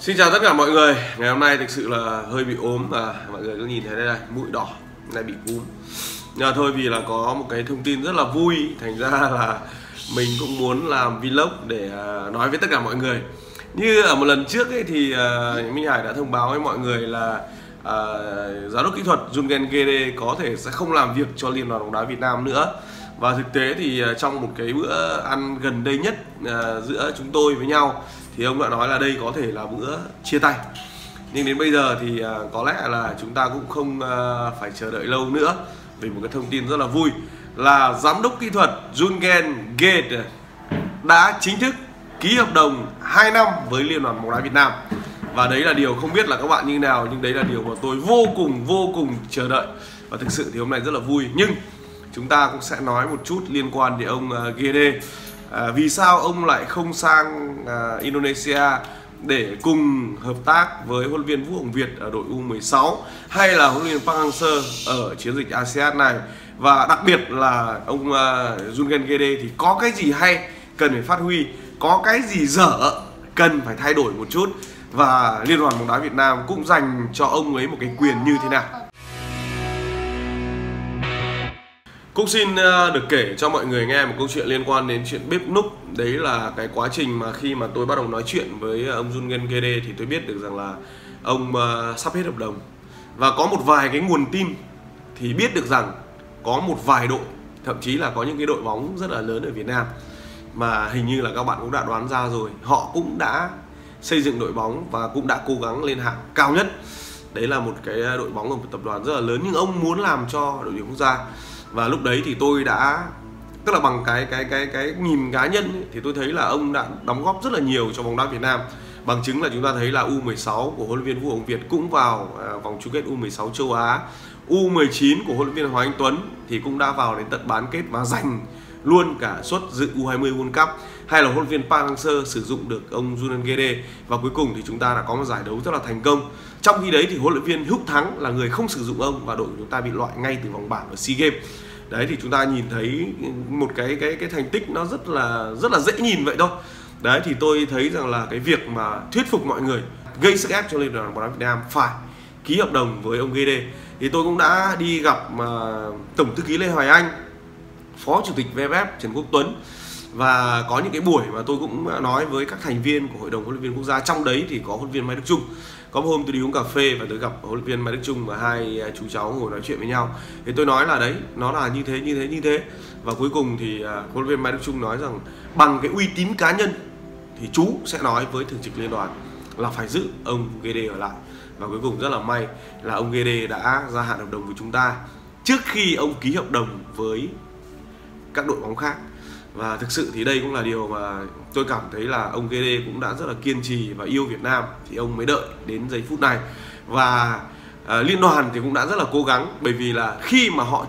Xin chào tất cả mọi người. Ngày hôm nay thực sự là hơi bị ốm và mọi người có nhìn thấy đây này, mũi đỏ, lại bị cúm. Nhưng mà thôi vì là có một cái thông tin rất là vui, thành ra là mình cũng muốn làm vlog để nói với tất cả mọi người. Như ở một lần trước ấy thì Minh Hải đã thông báo với mọi người là giám đốc kỹ thuật Jürgen Gede có thể sẽ không làm việc cho Liên đoàn bóng đá Việt Nam nữa. Và thực tế thì trong một cái bữa ăn gần đây nhất giữa chúng tôi với nhau thì ông đã nói là đây có thể là bữa chia tay. Nhưng đến bây giờ thì có lẽ là chúng ta cũng không phải chờ đợi lâu nữa, vì một cái thông tin rất là vui là giám đốc kỹ thuật Jürgen Gede đã chính thức ký hợp đồng 2 năm với Liên đoàn bóng đá Việt Nam. Và đấy là điều không biết là các bạn như thế nào, nhưng đấy là điều mà tôi vô cùng chờ đợi. Và thực sự thì hôm nay rất là vui. Nhưng chúng ta cũng sẽ nói một chút liên quan đến ông Gede. Vì sao ông lại không sang Indonesia để cùng hợp tác với huấn luyện viên Vũ Hồng Việt ở đội U16 hay là huấn luyện viên Park Hang-seo ở chiến dịch ASEAN này? Và đặc biệt là ông Jürgen Gede thì có cái gì hay cần phải phát huy, có cái gì dở cần phải thay đổi một chút, và Liên đoàn bóng đá Việt Nam cũng dành cho ông ấy một cái quyền như thế nào. Cũng xin được kể cho mọi người nghe một câu chuyện liên quan đến chuyện bếp núc. Đấy là cái quá trình mà khi mà tôi bắt đầu nói chuyện với ông Jürgen Gede thì tôi biết được rằng là ông sắp hết hợp đồng. Và có một vài cái nguồn tin thì biết được rằng có một vài đội, thậm chí là có những cái đội bóng rất là lớn ở Việt Nam mà hình như là các bạn cũng đã đoán ra rồi, họ cũng đã xây dựng đội bóng và cũng đã cố gắng lên hạng cao nhất. Đấy là một cái đội bóng ở một tập đoàn rất là lớn, nhưng ông muốn làm cho đội tuyển quốc gia. Và lúc đấy thì tôi đã, tức là bằng cái nhìn cá nhân ấy, thì tôi thấy là ông đã đóng góp rất là nhiều cho bóng đá Việt Nam. Bằng chứng là chúng ta thấy là U16 của huấn luyện viên Vũ Hồng Việt cũng vào vòng chung kết U16 châu Á. U19 của huấn luyện viên Hoàng Anh Tuấn thì cũng đã vào đến tận bán kết và giành luôn cả suất dự U20 World Cup. Hay là huấn luyện viên Park Hang-seo sử dụng được ông Jürgen Gede, và cuối cùng thì chúng ta đã có một giải đấu rất là thành công. Trong khi đấy thì huấn luyện viên Hữu Thắng là người không sử dụng ông và đội của chúng ta bị loại ngay từ vòng bảng ở SEA Games. Đấy thì chúng ta nhìn thấy một cái thành tích nó rất là dễ nhìn vậy thôi. Đấy thì tôi thấy rằng là cái việc mà thuyết phục mọi người, gây sức ép cho Liên đoàn bóng đá Việt Nam phải ký hợp đồng với ông Gede, thì tôi cũng đã đi gặp Tổng thư ký Lê Hoài Anh, Phó Chủ tịch VFF Trần Quốc Tuấn, và có những cái buổi mà tôi cũng nói với các thành viên của Hội đồng huấn luyện viên quốc gia. Trong đấy thì có huấn luyện viên Mai Đức Chung. Có một hôm tôi đi uống cà phê và tôi gặp huấn luyện viên Mai Đức Chung và hai chú cháu ngồi nói chuyện với nhau. Thì tôi nói là đấy, nó là như thế. Và cuối cùng thì huấn luyện viên Mai Đức Chung nói rằng bằng cái uy tín cá nhân thì chú sẽ nói với thường trực liên đoàn là phải giữ ông Gede ở lại. Và cuối cùng rất là may là ông Gede đã gia hạn hợp đồng với chúng ta trước khi ông ký hợp đồng với các đội bóng khác. Và thực sự thì đây cũng là điều mà tôi cảm thấy là ông Gede cũng đã rất là kiên trì và yêu Việt Nam thì ông mới đợi đến giây phút này. Và liên đoàn thì cũng đã rất là cố gắng, bởi vì là khi mà họ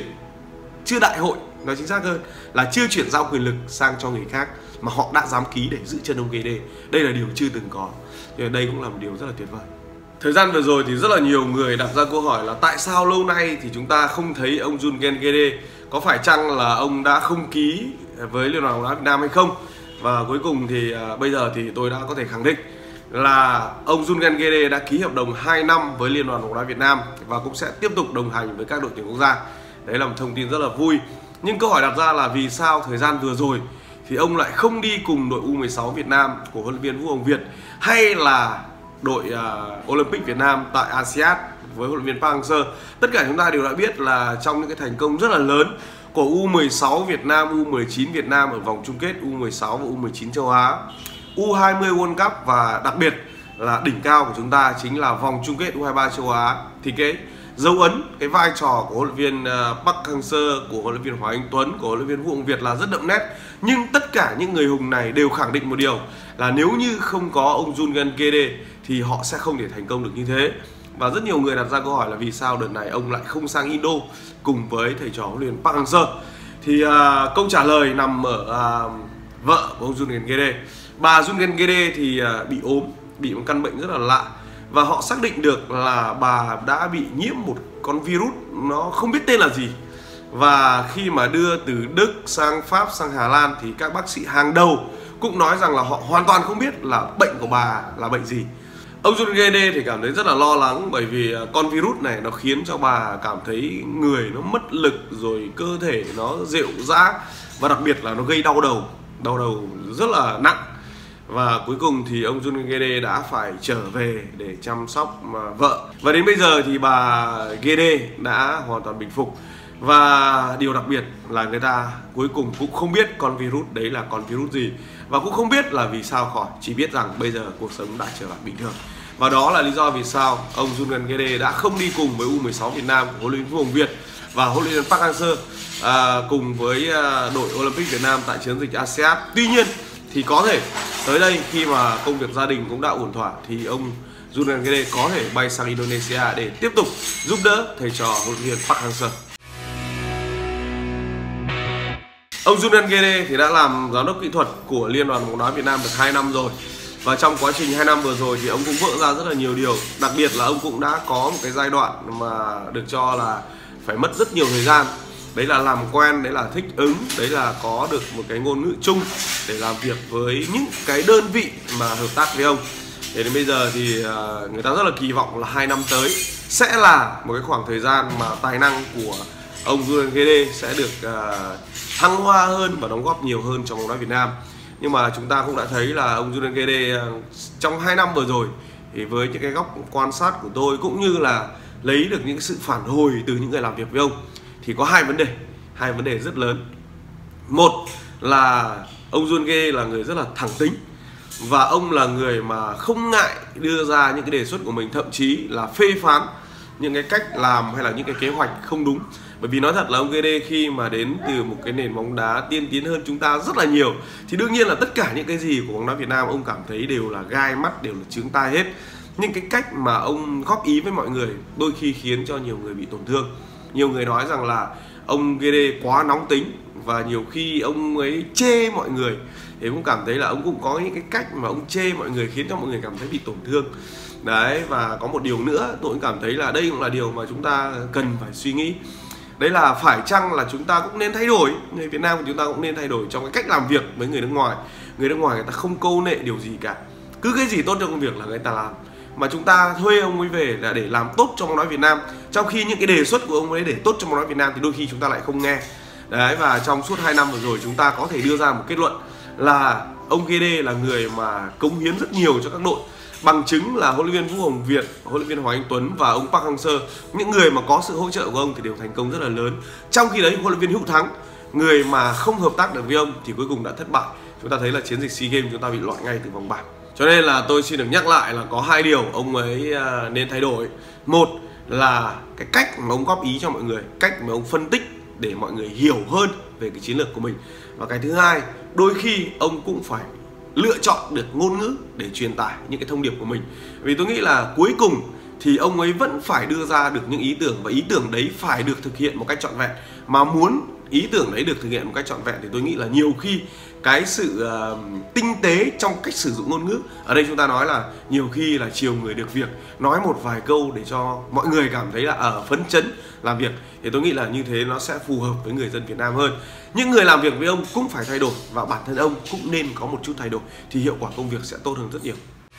chưa đại hội, nói chính xác hơn là chưa chuyển giao quyền lực sang cho người khác, mà họ đã dám ký để giữ chân ông Gede. Đây là điều chưa từng có, thì đây cũng là một điều rất là tuyệt vời. Thời gian vừa rồi thì rất là nhiều người đặt ra câu hỏi là tại sao lâu nay thì chúng ta không thấy ông Jürgen Gede, có phải chăng là ông đã không ký với Liên đoàn bóng đá Việt Nam hay không? Và cuối cùng thì bây giờ thì tôi đã có thể khẳng định là ông Jürgen Gede đã ký hợp đồng 2 năm với Liên đoàn bóng đá Việt Nam và cũng sẽ tiếp tục đồng hành với các đội tuyển quốc gia. Đấy là một thông tin rất là vui. Nhưng câu hỏi đặt ra là vì sao thời gian vừa rồi thì ông lại không đi cùng đội U16 Việt Nam của huấn luyện viên Vũ Hồng Việt, hay là đội Olympic Việt Nam tại ASEAN với huấn luyện viên Park Hang-seo? Tất cả chúng ta đều đã biết là trong những cái thành công rất là lớn của U16 Việt Nam, U19 Việt Nam ở vòng chung kết U16 và U19 châu Á, U20 World Cup, và đặc biệt là đỉnh cao của chúng ta chính là vòng chung kết U23 châu Á, thì cái dấu ấn, cái vai trò của huấn luyện viên Park Hang-seo, của huấn luyện viên Hoàng Anh Tuấn, của huấn luyện viên Vũ Hồng Việt là rất đậm nét. Nhưng tất cả những người hùng này đều khẳng định một điều là nếu như không có ông Jürgen Gede thì họ sẽ không thể thành công được như thế. Và rất nhiều người đặt ra câu hỏi là vì sao đợt này ông lại không sang Indo cùng với thầy trò huấn luyện viên Park Hang-seo. Thì câu trả lời nằm ở vợ của ông Jürgen Gede. Bà Jürgen Gede thì bị ốm, bị một căn bệnh rất là lạ, và họ xác định được là bà đã bị nhiễm một con virus nó không biết tên là gì. Và khi mà đưa từ Đức sang Pháp sang Hà Lan thì các bác sĩ hàng đầu cũng nói rằng là họ hoàn toàn không biết là bệnh của bà là bệnh gì. Ông Jun Gede thì cảm thấy rất là lo lắng, bởi vì con virus này nó khiến cho bà cảm thấy người nó mất lực, rồi cơ thể nó rệu rã, và đặc biệt là nó gây đau đầu rất là nặng. Và cuối cùng thì ông Jun Gede đã phải trở về để chăm sóc vợ. Và đến bây giờ thì bà Gede đã hoàn toàn bình phục. Và điều đặc biệt là người ta cuối cùng cũng không biết con virus đấy là con virus gì, và cũng không biết là vì sao khỏi, chỉ biết rằng bây giờ cuộc sống đã trở lại bình thường. Và đó là lý do vì sao ông Jun Gede đã không đi cùng với U16 Việt Nam của huấn luyện viên Vũ Hồng Việt và huấn luyện viên Park Hang-seo cùng với đội Olympic Việt Nam tại chiến dịch ASEAN. Tuy nhiên thì có thể tới đây khi mà công việc gia đình cũng đã ổn thỏa thì ông Jun Gede có thể bay sang Indonesia để tiếp tục giúp đỡ thầy trò huấn luyện viên Park Hang-seo. Ông Jun Gede thì đã làm giám đốc kỹ thuật của Liên đoàn bóng đá Việt Nam được 2 năm rồi. Và trong quá trình 2 năm vừa rồi thì ông cũng vỡ ra rất là nhiều điều. Đặc biệt là ông cũng đã có một cái giai đoạn mà được cho là phải mất rất nhiều thời gian. Đấy là làm quen, đấy là thích ứng, đấy là có được một cái ngôn ngữ chung để làm việc với những cái đơn vị mà hợp tác với ông. Để đến bây giờ thì người ta rất là kỳ vọng là 2 năm tới sẽ là một cái khoảng thời gian mà tài năng của ông Jun Gede sẽ được thăng hoa hơn và đóng góp nhiều hơn cho bóng đá Việt Nam. Nhưng mà chúng ta cũng đã thấy là ông Jun Gede trong 2 năm vừa rồi thì với những cái góc quan sát của tôi cũng như là lấy được những sự phản hồi từ những người làm việc với ông thì có hai vấn đề rất lớn. Một là ông Jun Gede là người rất là thẳng tính, và ông là người mà không ngại đưa ra những cái đề xuất của mình, thậm chí là phê phán những cái cách làm hay là những cái kế hoạch không đúng. Bởi vì nói thật là ông Gede khi mà đến từ một cái nền bóng đá tiên tiến hơn chúng ta rất là nhiều thì đương nhiên là tất cả những cái gì của bóng đá Việt Nam ông cảm thấy đều là gai mắt, đều là chướng tai hết. Nhưng cái cách mà ông góp ý với mọi người đôi khi khiến cho nhiều người bị tổn thương. Nhiều người nói rằng là ông Gede quá nóng tính, và nhiều khi ông ấy chê mọi người thì cũng cảm thấy là ông cũng có những cái cách mà ông chê mọi người khiến cho mọi người cảm thấy bị tổn thương. Đấy, và có một điều nữa tôi cũng cảm thấy là đây cũng là điều mà chúng ta cần phải suy nghĩ. Đấy là phải chăng là chúng ta cũng nên thay đổi, người Việt Nam của chúng ta cũng nên thay đổi trong cái cách làm việc với người nước ngoài. Người nước ngoài người ta không câu nệ điều gì cả, cứ cái gì tốt cho công việc là người ta làm. Mà chúng ta thuê ông ấy về là để làm tốt cho bóng đá Việt Nam, trong khi những cái đề xuất của ông ấy để tốt cho bóng đá Việt Nam thì đôi khi chúng ta lại không nghe. Đấy, và trong suốt 2 năm vừa rồi chúng ta có thể đưa ra một kết luận là ông Gede là người mà cống hiến rất nhiều cho các đội. Bằng chứng là huấn luyện viên Vũ Hồng Việt, huấn luyện viên Hoàng Anh Tuấn và ông Park Hang-seo, những người mà có sự hỗ trợ của ông thì đều thành công rất là lớn. Trong khi đấy huấn luyện viên Hữu Thắng, người mà không hợp tác được với ông thì cuối cùng đã thất bại. Chúng ta thấy là chiến dịch SEA Games chúng ta bị loại ngay từ vòng bảng. Cho nên là tôi xin được nhắc lại là có 2 điều ông ấy nên thay đổi. Một là cái cách mà ông góp ý cho mọi người, cách mà ông phân tích để mọi người hiểu hơn về cái chiến lược của mình. Và cái thứ hai, đôi khi ông cũng phải lựa chọn được ngôn ngữ để truyền tải những cái thông điệp của mình. Vì tôi nghĩ là cuối cùng thì ông ấy vẫn phải đưa ra được những ý tưởng, và ý tưởng đấy phải được thực hiện một cách trọn vẹn. Mà muốn ý tưởng đấy được thực hiện một cách trọn vẹn thì tôi nghĩ là nhiều khi cái sự tinh tế trong cách sử dụng ngôn ngữ, ở đây chúng ta nói là nhiều khi là chiều người được việc, nói một vài câu để cho mọi người cảm thấy là phấn chấn làm việc, thì tôi nghĩ là như thế nó sẽ phù hợp với người dân Việt Nam hơn. Những người làm việc với ông cũng phải thay đổi, và bản thân ông cũng nên có một chút thay đổi thì hiệu quả công việc sẽ tốt hơn rất nhiều.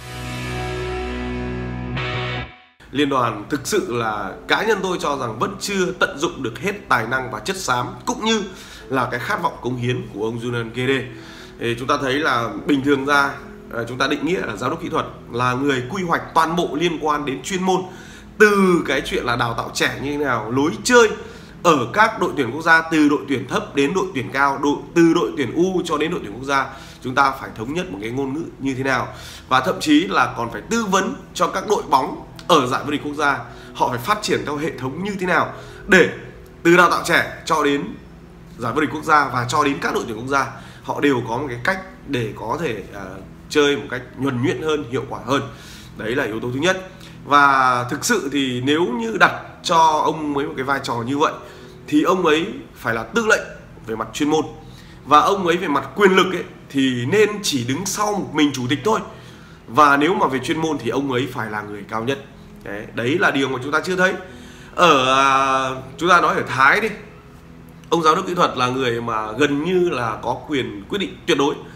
Liên đoàn thực sự là cá nhân tôi cho rằng vẫn chưa tận dụng được hết tài năng và chất xám cũng như là cái khát vọng cống hiến của ông Jun Gede. Thì chúng ta thấy là bình thường ra chúng ta định nghĩa là giám đốc kỹ thuật là người quy hoạch toàn bộ liên quan đến chuyên môn, từ cái chuyện là đào tạo trẻ như thế nào, lối chơi ở các đội tuyển quốc gia, từ đội tuyển thấp đến đội tuyển cao, từ đội tuyển U cho đến đội tuyển quốc gia, chúng ta phải thống nhất một cái ngôn ngữ như thế nào, và thậm chí là còn phải tư vấn cho các đội bóng ở giải vô địch quốc gia họ phải phát triển theo hệ thống như thế nào để từ đào tạo trẻ cho đến giải vô địch quốc gia và cho đến các đội tuyển quốc gia họ đều có một cái cách để có thể chơi một cách nhuần nhuyễn hơn, hiệu quả hơn. Đấy là yếu tố thứ nhất. Và thực sự thì nếu như đặt cho ông ấy một cái vai trò như vậy thì ông ấy phải là tư lệnh về mặt chuyên môn, và ông ấy về mặt quyền lực ấy thì nên chỉ đứng sau một mình chủ tịch thôi. Và nếu mà về chuyên môn thì ông ấy phải là người cao nhất. Đấy là điều mà chúng ta chưa thấy. Chúng ta nói ở Thái đi, ông giám đốc kỹ thuật là người mà gần như là có quyền quyết định tuyệt đối.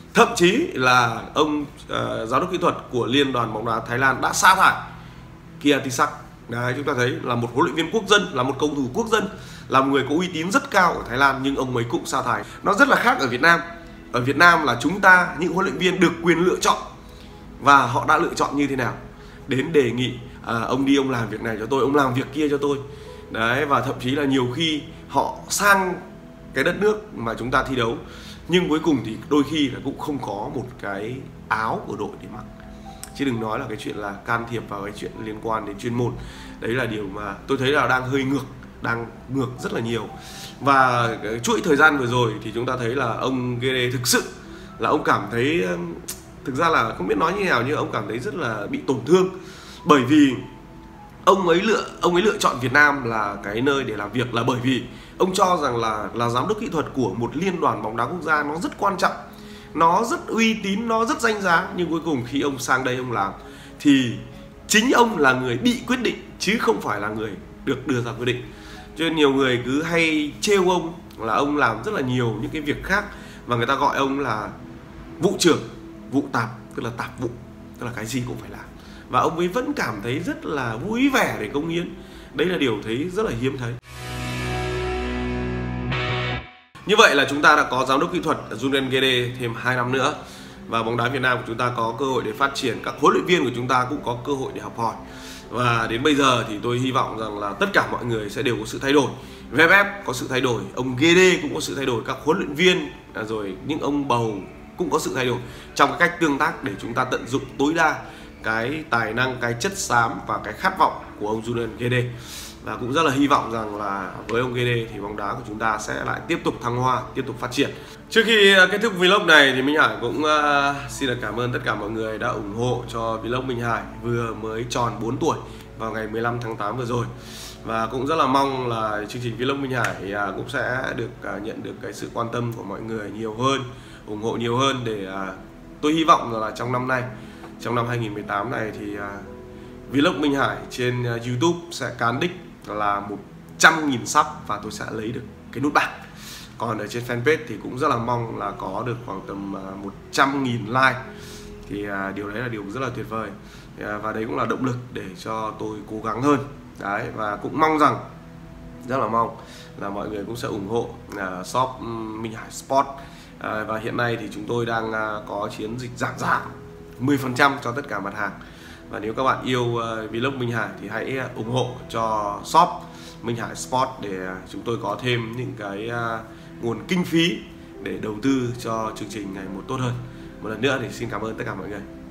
Thậm chí là ông giám đốc kỹ thuật của Liên đoàn bóng đá Thái Lan đã sa thải Kiatisak. Đấy, chúng ta thấy là một huấn luyện viên quốc dân, là một cầu thủ quốc dân, là một người có uy tín rất cao ở Thái Lan, nhưng ông ấy cũng sa thải. Nó rất là khác ở Việt Nam. Ở Việt Nam là chúng ta, những huấn luyện viên được quyền lựa chọn, và họ đã lựa chọn như thế nào, đến đề nghị ông đi, ông làm việc này cho tôi, ông làm việc kia cho tôi. Đấy, và thậm chí là nhiều khi họ sang cái đất nước mà chúng ta thi đấu, nhưng cuối cùng thì đôi khi là cũng không có một cái áo của đội để mặc. Chứ đừng nói là cái chuyện là can thiệp vào cái chuyện liên quan đến chuyên môn. Đấy là điều mà tôi thấy là đang hơi ngược, đang ngược rất là nhiều. Và chuỗi thời gian vừa rồi thì chúng ta thấy là ông Gede thực sự là ông cảm thấy, thực ra là không biết nói như thế nào, nhưng ông cảm thấy rất là bị tổn thương. Bởi vì ông ấy lựa chọn Việt Nam là cái nơi để làm việc là bởi vì ông cho rằng là giám đốc kỹ thuật của một liên đoàn bóng đá quốc gia nó rất quan trọng, nó rất uy tín, nó rất danh giá. Nhưng cuối cùng khi ông sang đây ông làm thì chính ông là người bị quyết định, chứ không phải là người được đưa ra quyết định. Cho nên nhiều người cứ hay trêu ông là ông làm rất là nhiều những cái việc khác, và người ta gọi ông là vụ trưởng, vụ tạp, tức là tạp vụ, tức là cái gì cũng phải làm. Và ông ấy vẫn cảm thấy rất là vui vẻ để cống hiến. Đấy là điều thấy rất là hiếm thấy. Như vậy là chúng ta đã có giám đốc kỹ thuật Julen Gede thêm 2 năm nữa, và bóng đá Việt Nam của chúng ta có cơ hội để phát triển, các huấn luyện viên của chúng ta cũng có cơ hội để học hỏi. Và đến bây giờ thì tôi hy vọng rằng là tất cả mọi người sẽ đều có sự thay đổi. VFF có sự thay đổi, ông Gede cũng có sự thay đổi, các huấn luyện viên rồi những ông bầu cũng có sự thay đổi trong cái cách tương tác để chúng ta tận dụng tối đa cái tài năng, cái chất xám và cái khát vọng của ông Julen Gede. Và cũng rất là hy vọng rằng là với ông Gede thì bóng đá của chúng ta sẽ lại tiếp tục thăng hoa, tiếp tục phát triển. Trước khi kết thúc vlog này thì Minh Hải cũng xin được cảm ơn tất cả mọi người đã ủng hộ cho vlog Minh Hải vừa mới tròn 4 tuổi vào ngày 15 tháng 8 vừa rồi. Và cũng rất là mong là chương trình vlog Minh Hải cũng sẽ được nhận được cái sự quan tâm của mọi người nhiều hơn, ủng hộ nhiều hơn, để tôi hy vọng là trong năm nay, trong năm 2018 này thì vlog Minh Hải trên YouTube sẽ cán đích là 100.000 sub và tôi sẽ lấy được cái nút bạc. Còn ở trên fanpage thì cũng rất là mong là có được khoảng tầm 100.000 like. Thì điều đấy là điều rất là tuyệt vời. Và đấy cũng là động lực để cho tôi cố gắng hơn. Đấy, và cũng mong rằng, rất là mong là mọi người cũng sẽ ủng hộ shop Minh Hải Sport. Và hiện nay thì chúng tôi đang có chiến dịch giảm giá 10% cho tất cả mặt hàng. Và nếu các bạn yêu vlog Minh Hải thì hãy ủng hộ cho shop Minh Hải Sport để chúng tôi có thêm những cái nguồn kinh phí để đầu tư cho chương trình ngày một tốt hơn. Một lần nữa thì xin cảm ơn tất cả mọi người.